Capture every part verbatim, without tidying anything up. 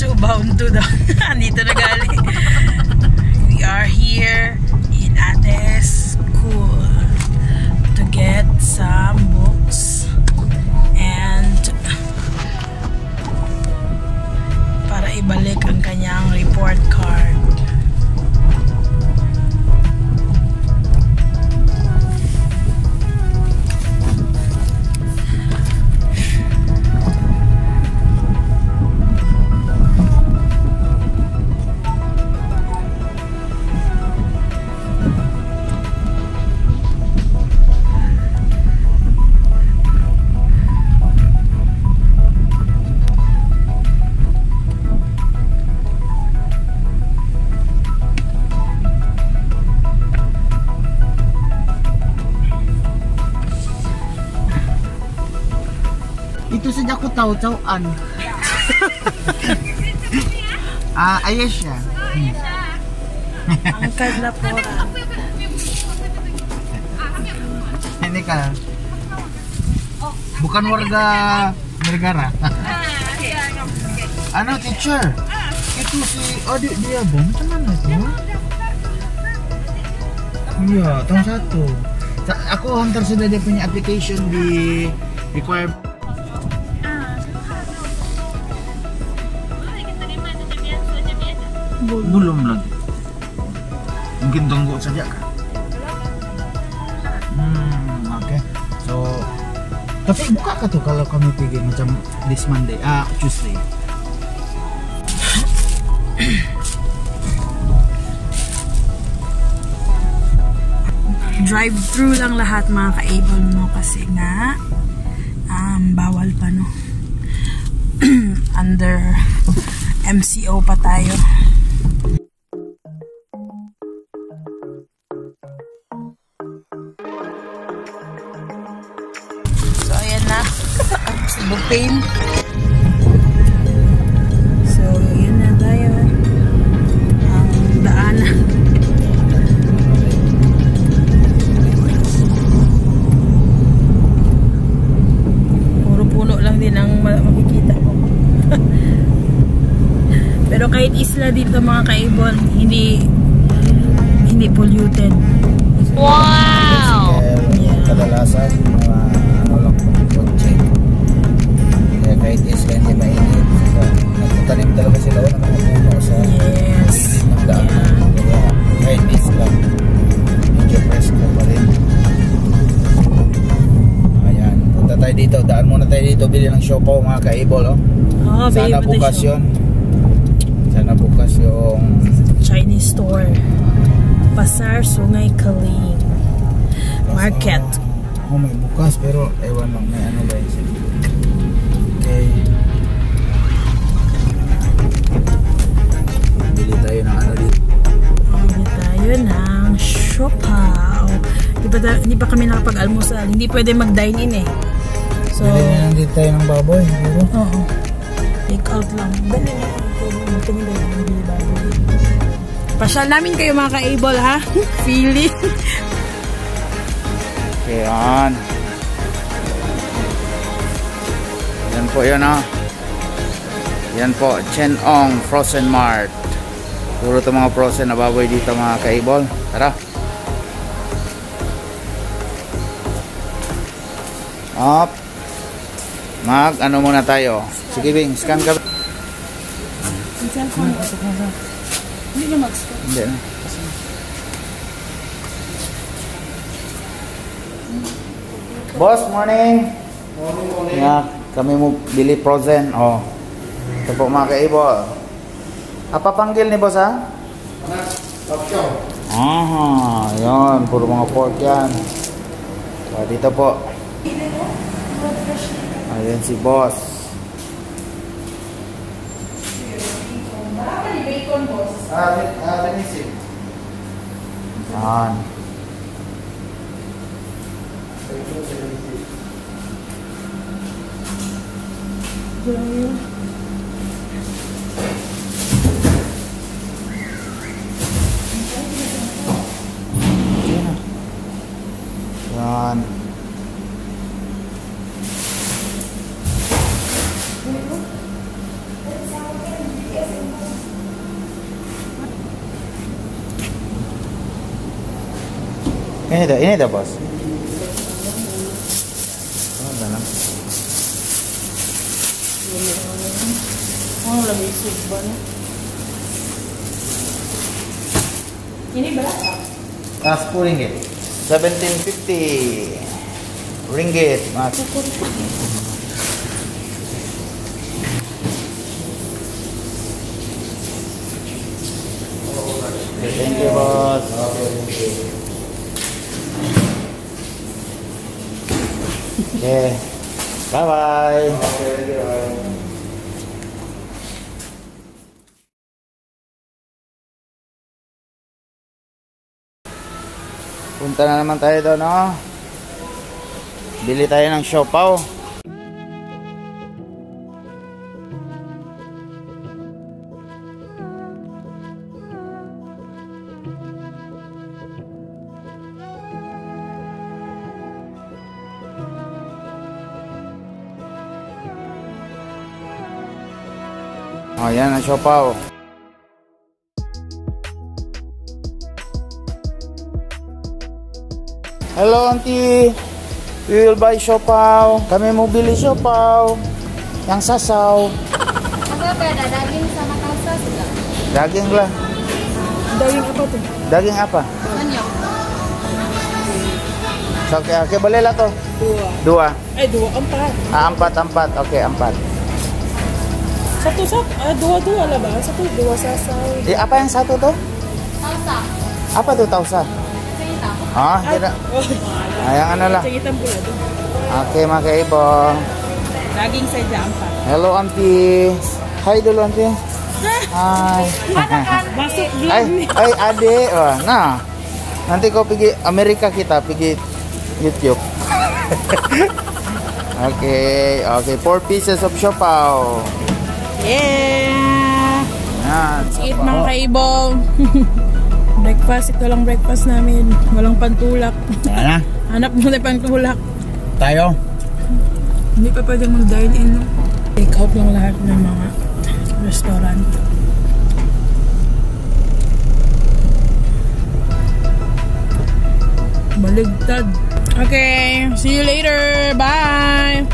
to, bound to daw. Andito na galing. We are here in Ate's school to get some books and para ibalik ang kanyang report card. Ito sa Jaco Taw-Tawan. Ah, ayos siya. Ang kadla po. Ini ka. Bukan warga negara. Ano, teacher? Itu si adik dia, Bang. Macam mana tu? Iya, tahun satu. Aku hantar sudah dia punya application di require. Belum lagi. Mungkin tunggu saja kan. Hmm, oke. Okay. So, tapi buka kah tuh kalau kami pergi macam this Monday, ah Tuesday. Drive-thru lang lahat mga ka-able mo kasi nga um, bawal pa no. Under M C O pa tayo. So ayan na. Bugpain. So ayan na tayo. Ang daanan. Puno lang din ang makikita mo. Pero kahit isla dito mga ka-able, hindi hindi polluted. Wow! Yeah. Kadalasan mga ano lang kotse. Kaya kahit isla hindi mainit. Nagtatanim talaga sila ng mga puno sa yes. ng daan. Yeah. Kaya kahit isla medyo presko pa rin. Tayo dito, daan muna tayo dito, bili ng siopaw mga ka-able, oh. Oh, sana bukas yun. Sana bukas yung Chinese store. Pasar Sungay Kaling Market. Oh, may bukas pero ewan lang, may ano ba yun. Okay. Bili tayo ng ano dito. Bili tayo ng siopaw. Di ba, di ba kami nakapag-almusal? Hindi pwede mag-dine-in eh. So, bili na lang dito tayo ng baboy, siguro? Oo. Take out lang. Dali na lang. Pasyal namin kayo mga ka-able, ha? Feeling. Ayan. Yan po yun, ha? Yan po, Chen Ong Frozen Mart. Puro ito mga frozen na baboy dito mga ka-able. Tara. Up. Mag, ano muna tayo? Sige, Bing, scan ka. Ang cellphone. Hindi na mag-scan. Hindi na. Boss, morning. Morning, morning. Yeah, kami mo bili frozen. Oh. Ito po mga ka-able. Apa panggil ni boss, ha? Pork. Ah, yan. Puro mga pork yan. So, dito po. Ayan si boss. Bacon, boss. Ah, ah, benisip. Ayan. Yan. Ini dah, ini dah bos. Oh, dah lah. Oh, lebih subban. Ini berapa? Ah, sepuluh ringgit. seventeen fifty ringgit, Mas. Okay, thank you, bos. Okay. Bye-bye. Punta na naman tayo doon, no? Bili tayo ng siopaw. Oh, yan ang siopaw. Hello, auntie. We will buy siopaw. Kami mau bili siopaw. Yang sasaw. Apa beda daging sama kalsa sudah? Daging lah. Daging apa tuh? Daging apa? Anyok. So, okay, okay, boleh lah to. Dua. Dua. Eh, dua, empat. Ah, empat, empat. Oke, okay, empat. Satu satu, ah, dua dua lah bang. Satu dua sasaw. Eh, apa yang satu tuh? Kalsa. Apa tuh tausa? Cerita. Ah, tidak. Oh, Ah, yang ano lah. Ceng hitam pula tuh. Oke, okay, makai ibu. Daging saja empat. Hello, auntie. Hai dulu, auntie. Hai. Masuk Hai, belum nih? hai adik. Wah, nah. Nanti kau pergi Amerika, kita pergi YouTube. Oke, oke, four pieces of siopaw. Yeah. Nah, Eat mga kaibong. Breakfast, ito lang breakfast namin. Walang pantulak. Ano? Hanap mo na pantulak. Tayo. Hindi pa pwedeng mag-dine in. No? Take out lang lahat ng mga restaurant. Baligtad. Okay, see you later. Bye.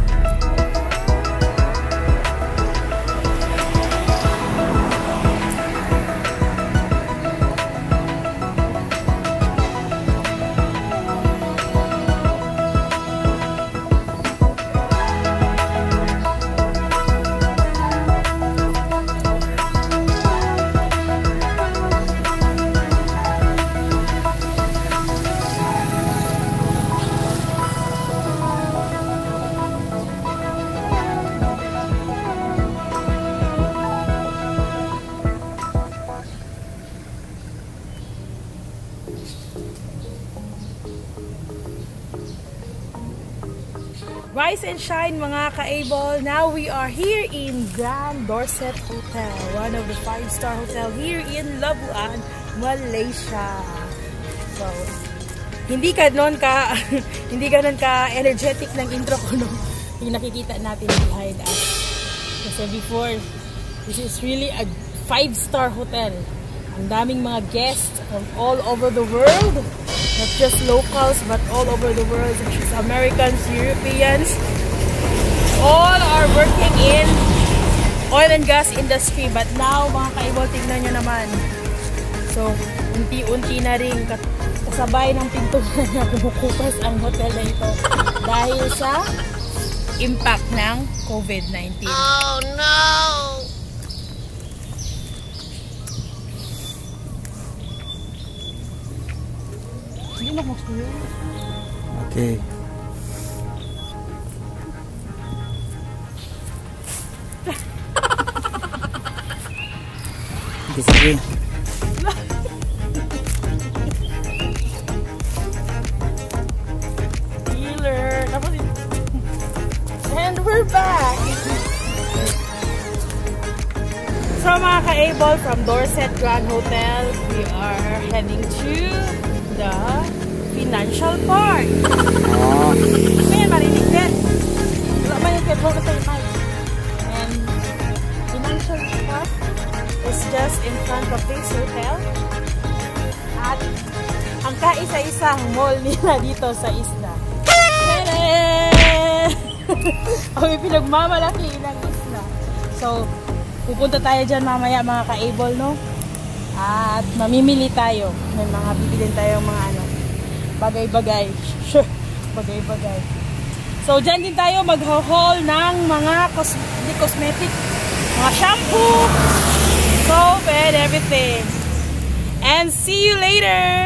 Rise and shine mga ka-able. Now we are here in Grand Dorset Hotel, one of the five-star hotel here in Labuan, Malaysia. So, hindi ka noon ka hindi ka noon ka energetic ng intro ko no. Yung nakikita natin behind us. Kasi before, this is really a five-star hotel. Ang daming mga guests from all over the world. Not just locals, but all over the world, such as Americans, Europeans. All are working in oil and gas industry. But now, mga kaibol, tignan nyo naman. So, unti-unti na rin kasabay ng pintuan na kumukupas ang hotel na ito dahil sa impact ng COVID nineteen. Oh no! Oke. Di sini. Healer. And we're back. So mga ka-able, from Dorset Grand Hotel, we are heading to the Financial Park. Oh. Ayan, marinig din. Wala marinig din. Huwag tayo mic. And Financial Park is just in front of this hotel. At ang kaisa-isang mall nila dito sa isla. Ang pinagmamalaki ng isla. So, pupunta tayo dyan mamaya mga ka-able, no? At mamimili tayo. May mga bibilin tayong mga ano, bagay-bagay. Sure, bagay-bagay. So, dyan din tayo mag-haul ng mga cos cosmetic, mga shampoo, soap, and everything. And see you later!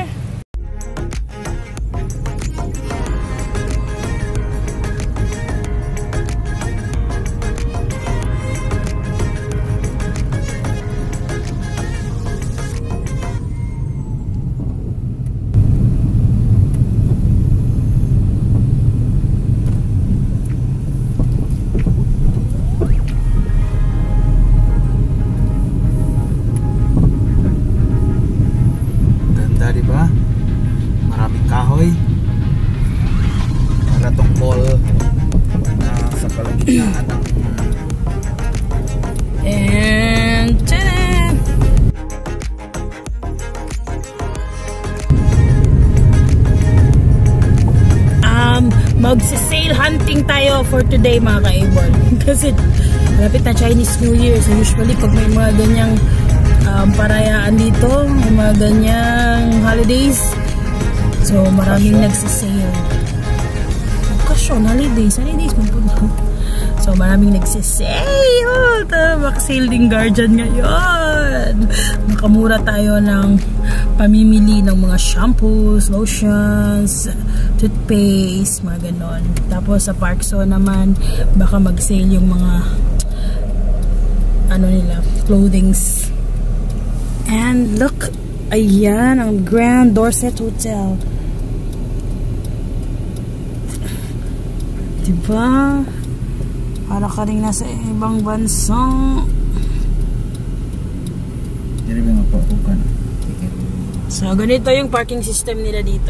Diba? Maraming kahoy. Para tong mall na sa kalagitnaan ng and ta-da! Um, magsi-sale hunting tayo for today mga ka-able. Kasi malapit na Chinese New Year. So usually pag may mga ganyang Um, parayaan dito, may mga ganyang holidays, so maraming nagsisale. Okasyon, holidays, holidays so maraming nagsisale. Makasale din Guardian ngayon. Makamura tayo ng pamimili ng mga shampoos, lotions, toothpaste, mga ganon. Tapos sa Parkso naman baka mag-sale yung mga ano nila, clothings. And look, ayan, ang Grand Dorset Hotel. Diba? Para ka rin nasa ibang bansa. So, ganito yung parking system nila dito.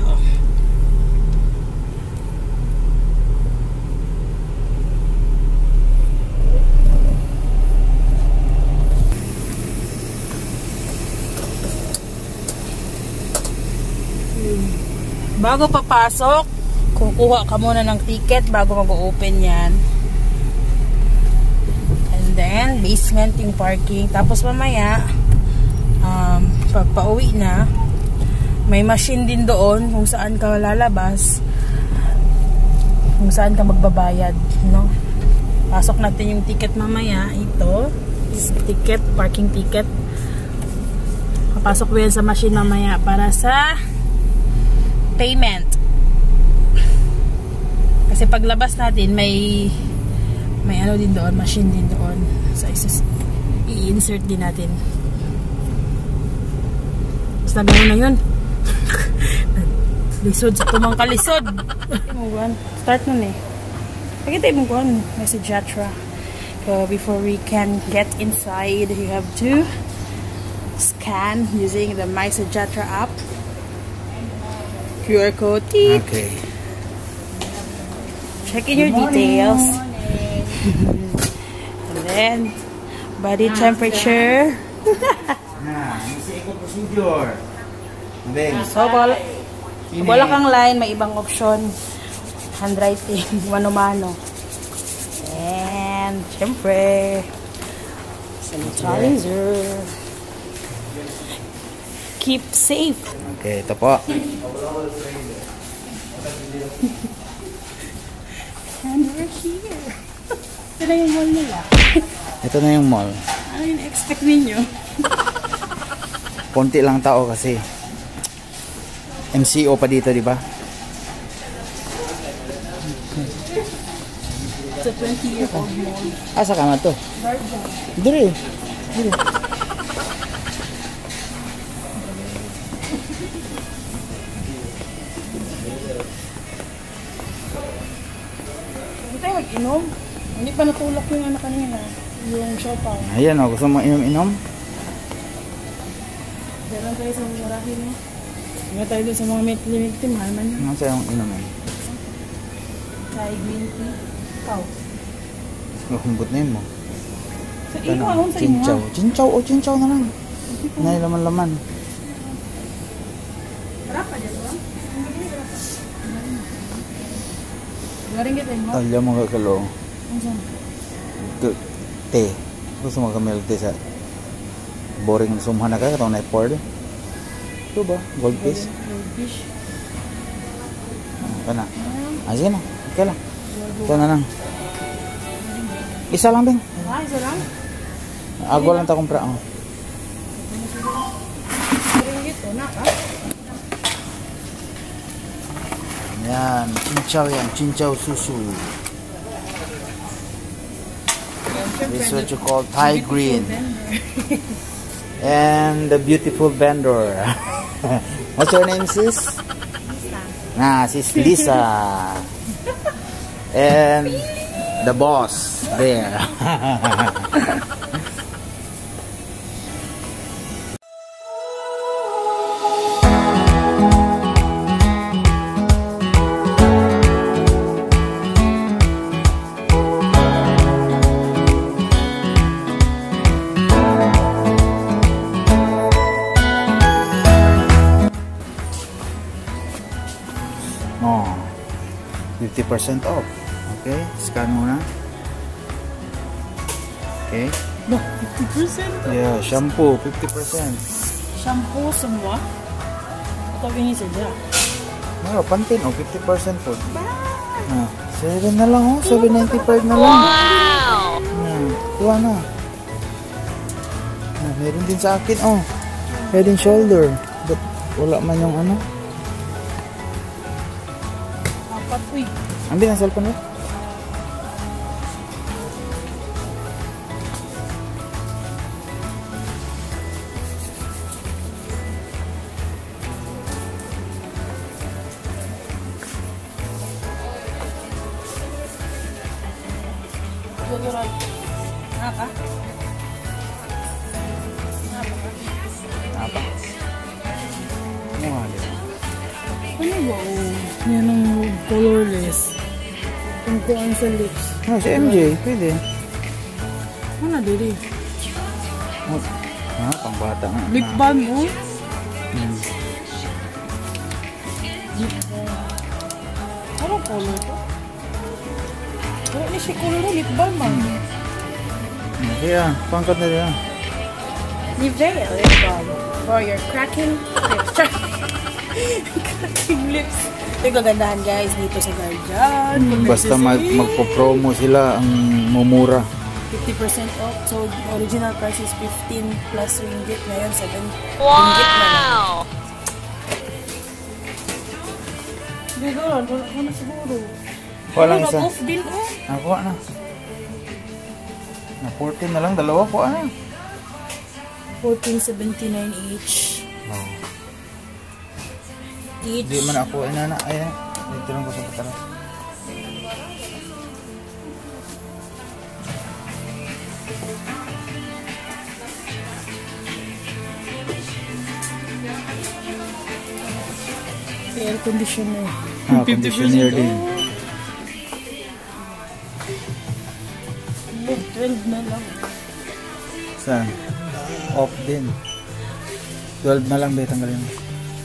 Bago papasok, kukuha ka muna ng ticket bago mag-open yan. And then, basement yung parking. Tapos mamaya, um, pag pauwi na, may machine din doon kung saan ka lalabas, kung saan ka magbabayad, no? Pasok natin yung ticket mamaya. Ito, ticket, parking ticket. Papasok ko yan sa machine mamaya para sa payment. Kasi paglabas natin may may ano din doon, machine din doon. So i-insert din natin. Basta gano'n na yun. Lisod sa tumang kalisod. Start nun eh. Pagkita yung kuhan, message Yatra. So before we can get inside, you have to scan using the MySejahtera app. Q R code. Teep. Okay. Check in your details. And then, body temperature. Nah, isi ikut procedure. Then, So, wala, wala kang line, may ibang option. Handwriting, mano-mano. And, syempre, sanitizer. Keep safe. okay, ito po. And we're here. Ito na yung mall nila. Ito na yung mall. Ano yung expect ninyo? Konti lang tao kasi M C O pa dito, di ba? It's a twenty year old mall. Asa ka na to? Dire. Dire. Hindi tayo mag-inom. Hindi pa natulak yung ano kanina. Yung siopaw. Ayan o, gusto mo inom-inom? Diyan tayo sa murahin eh. Nga tayo dun sa mga limit team, mahal man yun. Ano sa'yo yung inumin? Chai green tea. Ikaw. Humbot na yun mo. Sa iyo, anong sa iyo? Chinchaw. Chinchaw o chinchaw na lang. Nay laman-laman. Sarap pa dyan. Ringgit din mo? Alam mo ka kalo. Ano saan? Te. Gusto mo ka milk tea sa boring na sumhan na ka katong na-pour din. Ito ba? Goldfish? Goldfish. Ito na. Ah, sige na. Okay lang. Ito na lang. Isa lang din. Ah, isa lang? Agwa lang ta kumpra. Oh. Ringgit o na ka? Yan. Chinchaw yan. Chinchaw susu. This is what you call Thai green. And the beautiful vendor. What's your name, sis? Lisa. Nah, sis Lisa. And the boss there. Oh, fifty percent off. Okay, scan muna. Okay. No, fifty percent? Yeah, shampoo, fifty percent. Shampoo semua? Atau ini saja? Oh, pantin, oh, fifty percent po. Ah, seven na lang, oh, seven ninety-five na lang. Wow! Hmm, kuha na. Ah, meron din sa akin, oh. Head and shoulder. But wala man yung ano. Apat, uy. Ambil ang cellphone mo. Deodorant. Apa? Apa? Ano nga din? Ano ba? Oh, yan ang colorless. Kung kuhaan sa lips. Ah, si M J, pwede. Ano dili? Oh, ah, pang bata nga. Lip balm, oh. Hmm. Lip balm. Anong color to? Wala ni siya color na lip balm, ah. Kaya, pangkat na rin ah. Nivea lip balm for your cracking lips. Cracking lips. Ito gandahan guys dito sa Guardian. Basta mag magpo-promo sila ang mumura. fifty percent off. So, original price is fifteen plus ringgit. Ngayon, seven ringgit na lang. Hindi ko lang. Wala ko na siguro. Walang Ano, isa. nag-off din, oh. Nakuha na. Na fourteen na lang, dalawa po ah. fourteen seventy-nine each. Oh. Each. Di man ako inana ay dito lang ko sa patara. Air conditioner. Ah, conditioner din. Oh, twelve na lang. Saan? Off din. twelve na lang ba tanggalin mo?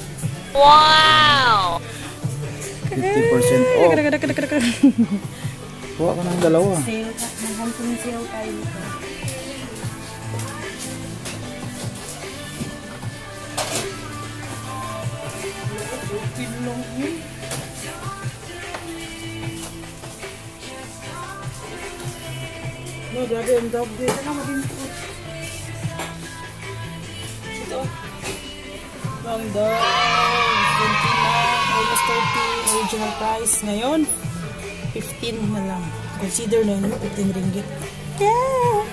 Wow! fifty percent off. Kuha ka ng dalawa. Sale ka. Nag-hunting sale tayo dito. Pinlong yun. No, grabe ang dog dito. Ano mo din po? Ito. Long dog. twenty na. Almost thirty. Original price. Ngayon, fifteen na lang. Consider na yun. fifteen ringgit. Yeah!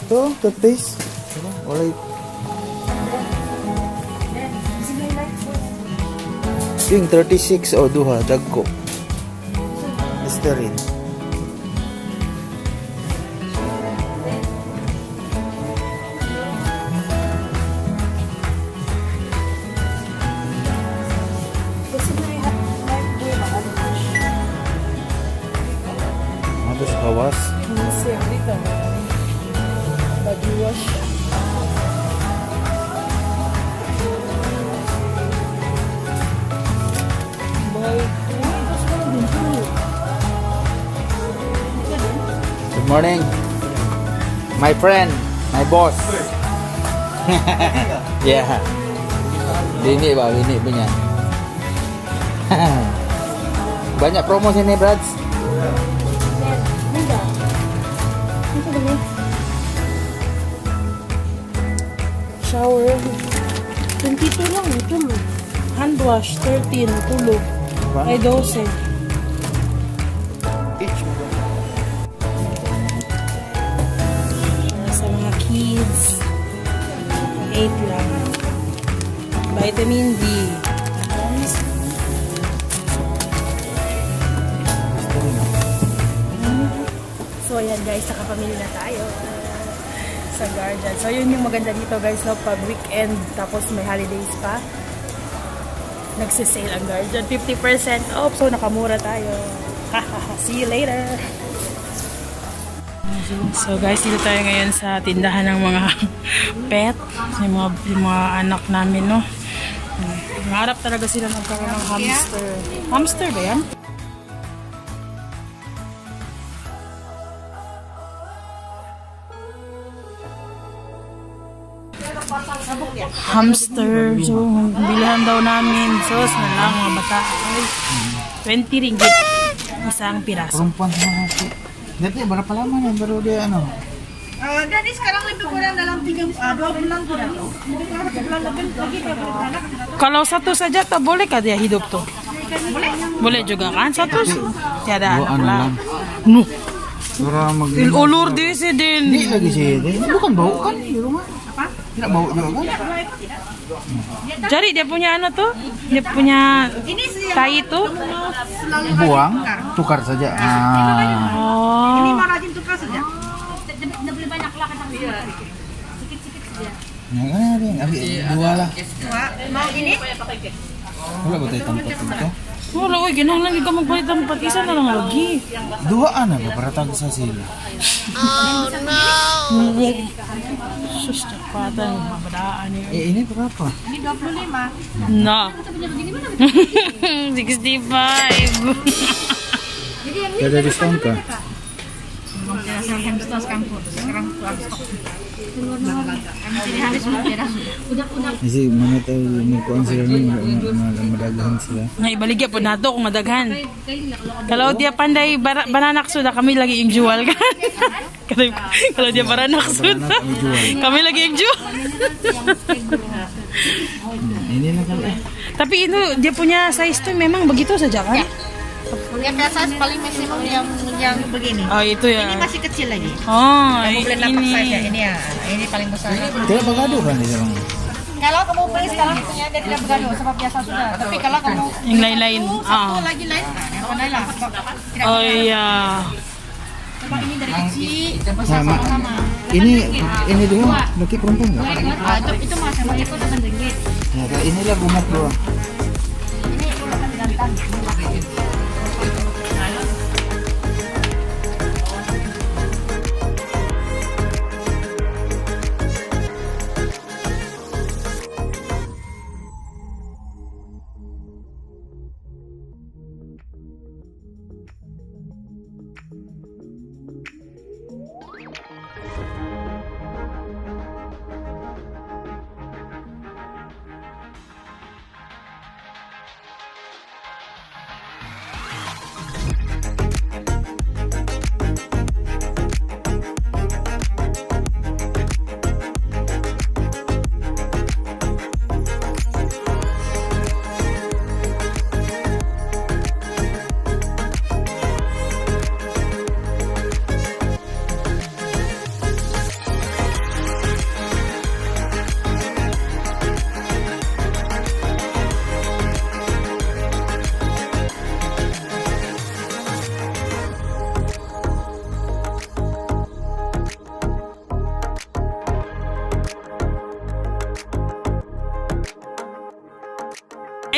Ito, toothpaste. Ito, walay. Yung thirty-six o duha, dagko. Listerine. Terus kawas. Body wash. Good morning, my friend, my boss. Ya, yeah. Bini ba, bini punya. Banyak promo sini, Brads. Shower. twenty-two lang ito. Hand wash, thirteen. Tulog. Ay, twelve. Sa mga kids, eight lang. Vitamin D. So, ayan guys, nakapamili na tayo sa Guardian. So, yun yung maganda dito guys, no? Pag weekend, tapos may holidays pa, nagsisale ang Guardian. fifty percent off. So, nakamura tayo. See you later! So, guys, dito tayo ngayon sa tindahan ng mga pet. Yung mga, yung mga anak namin, no? Nangarap talaga sila magkaroon ng hamster. Hamster ba yan? Hamster. So, bilihan daw namin. Sos na lang mga bata. twenty ringgit. Isang piraso. Perempuan sama laki. Dati berapa lama nih baru dia ano? Uh, jadi sekarang lebih kurang dalam tiga, uh, dua bulan kurang. Bulan lebih lagi dia beranak. Kalau satu saja tak boleh kah dia hidup tuh? Boleh. Boleh juga kan? Satu tiada Dua anak anak lah. lang. Nuh. Orang mag Il ulur di sini. Hindi lagi sih. Ini bukan bau kan di rumah? Apa? Tidak bau juga kan? Jadi dia punya anak tuh, dia punya tai itu. Buang, tukar saja. Ah. Ini Oh. mau rajin tukar saja. Ya kan ada yang ambil dua lah. Dua. Mau ini? Wala ba tayo tempat dito? Wala, uy, ginang lang ikaw magpalit ng pat isa na lang lagi. Dua ana ba para tag sa sila? Sus, cepatan, mabadaan yun. Eh ini berapa? Ini dua puluh lima. No. sixty-five. Ada diskon kah? Hamster kampung. Sekarang keluar stok. Kami jadi habis udah. Kasi mana tayo may kuan sila ni madaghan sila. Nga ibaligya po nato kung madaghan. Kalau dia pandai bar- bananak sudah, kami lagi yung jual kan. kalau, kalau dia baranak sudah, kami lagi yung jual. Ini lah kan eh. Tapi itu dia punya size tuh memang begitu saja kan? Yang biasa paling maksimum yang yang begini. Oh itu ya. Ini masih kecil lagi. Oh Kamu boleh nampak ini. saja. Ini ya. Ini paling besar. Tidak bergaduh kan di sana? Kalau kamu beli sekarang punya dia tidak bergaduh sebab biasa sudah. Tapi kalau kamu Yang lain-lain. satu Ah. lagi lain, nah, yang mana lah? Tidak Oh iya. Sebab ini dari kecil. Sama. Ini ini dua laki perempuan enggak? Ah, itu itu mas sama itu dengan ringgit. Ya, kayak inilah gemuk dua. Ini ulang jantan.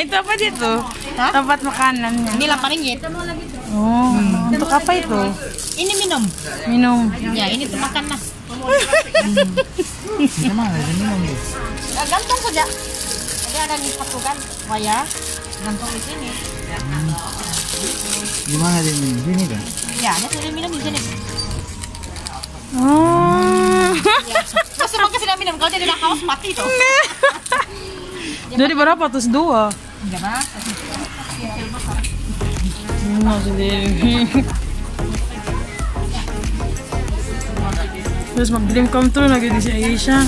Ito apa dito? Tempat makanannya. Ini delapan ringgit. Oh, untuk apa itu? Ini minum. Minum. Ya, ini tuh makan lah. Gimana ini minum deh? Ya, gantung saja. Jadi ada di patungan wayar. Gantung di sini. Gimana dia minum? Sini kan? Ya, dia sudah minum di sini. Oh. Terus semoga sudah minum. Kalau dia tidak haus mati tuh. Jadi berapa tuh? Dua. Enggak apa. Terus mag-dream come true lagi di si Aisha.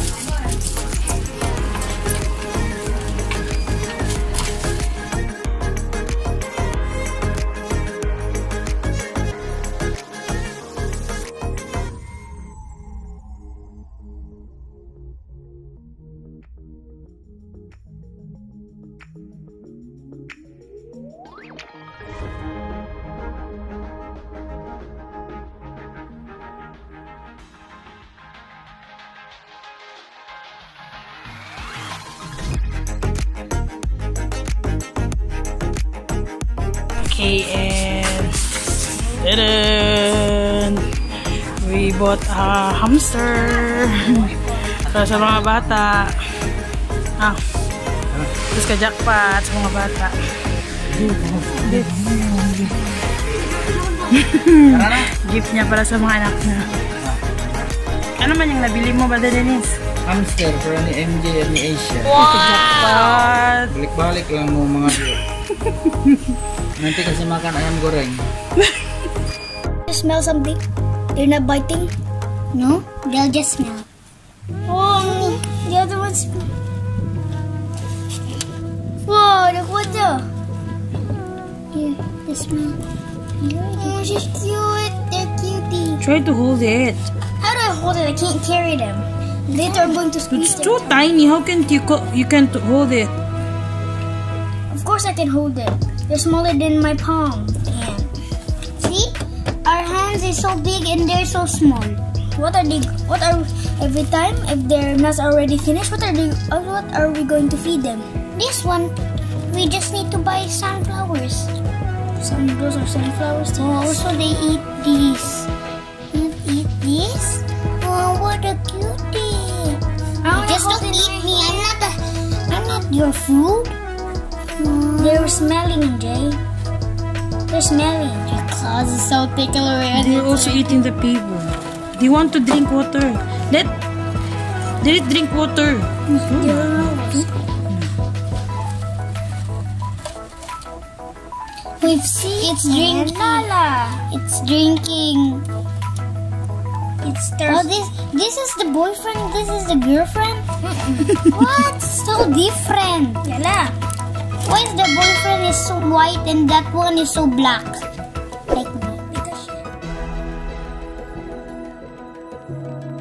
Okay, and tadaan! We bought a hamster para sa mga bata. Ah, terus ka jackpot sa mga bata. Gift niya para sa mga anak niya. Ano man yung nabili mo ba, Dennis? Hamster para ni M J at ni Asia. Jackpot! Balik-balik lang mo mga bro. Nanti kasi makan ayam goreng. You smell something? They're not biting? No? They'll just smell. Oh, the other one's... Whoa, look what the... Here, the smell. Oh, she's cute. They're cutie. Try to hold it. How do I hold it? I can't carry them. Later I'm going to squeeze It's them. too tiny. How can you co you can't hold it? Of course I can hold it. They're smaller than my palm. Yeah. See? Our hands are so big and they're so small. What are they? What are every time if their meals are already finished? What are they? uh, What are we going to feed them? This one, we just need to buy sunflowers. Some those are sunflowers. Oh, also they eat these. You eat this? Oh, what a cutie! Just don't eat me. I'm not a. I'm not your food. They're smelling, Jay. They're smelling. Your claws are so thick already. They're also eating the people. They want to drink water. Let let it drink water. We've seen it's drinking. Lala. It's drinking. It's thirsty. Oh, this this is the boyfriend. This is the girlfriend. What? So different. Lala. Why is the boyfriend is so white and that one is so black? Like me. Because